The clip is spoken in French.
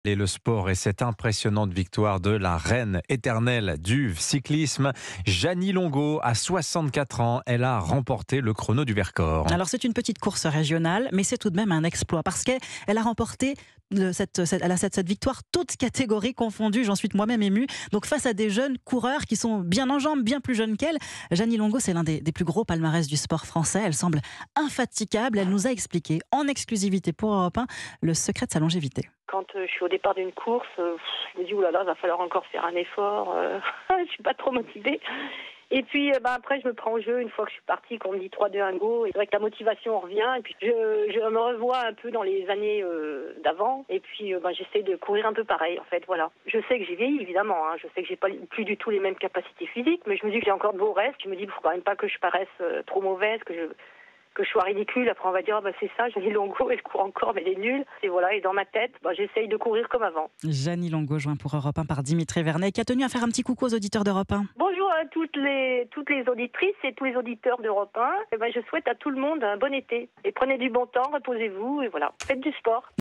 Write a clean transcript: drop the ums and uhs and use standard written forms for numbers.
Et le sport et cette impressionnante victoire de la reine éternelle du cyclisme, Jeannie Longo, à 64 ans, elle a remporté le chrono du Vercors. Alors c'est une petite course régionale, mais c'est tout de même un exploit parce qu'elle a remporté cette victoire, toutes catégories confondues. J'en suis moi-même émue. Donc face à des jeunes coureurs qui sont bien en jambes, bien plus jeunes qu'elle. Jeannie Longo, c'est l'un des plus gros palmarès du sport français. Elle semble infatigable. Elle nous a expliqué en exclusivité pour Europe 1 le secret de sa longévité. Quand je suis au départ d'une course, je me dis oulala, va falloir encore faire un effort. Je suis pas trop motivée. Et puis après, je me prends au jeu une fois que je suis partie, qu'on me dit 3, 2, 1, go. Et c'est vrai que la motivation revient. Et puis je me revois un peu dans les années d'avant. Et puis j'essaie de courir un peu pareil, en fait. Voilà. Je sais que j'ai vieilli, évidemment. Je sais que j'ai pas plus du tout les mêmes capacités physiques, mais je me dis que j'ai encore de beaux restes. Je me dis, il faut quand même pas que je paraisse trop mauvaise, que je sois ridicule. Après on va dire c'est ça, Jeannie Longo, elle court encore mais elle est nulle. Et voilà, et dans ma tête j'essaye de courir comme avant. Jeannie Longo, joint pour Europe 1 par Dimitri Vernet, qui a tenu à faire un petit coucou aux auditeurs d'Europe 1. Bonjour à toutes les auditrices et tous les auditeurs d'Europe 1. Je souhaite à tout le monde un bon été. Et prenez du bon temps, reposez-vous et voilà, faites du sport.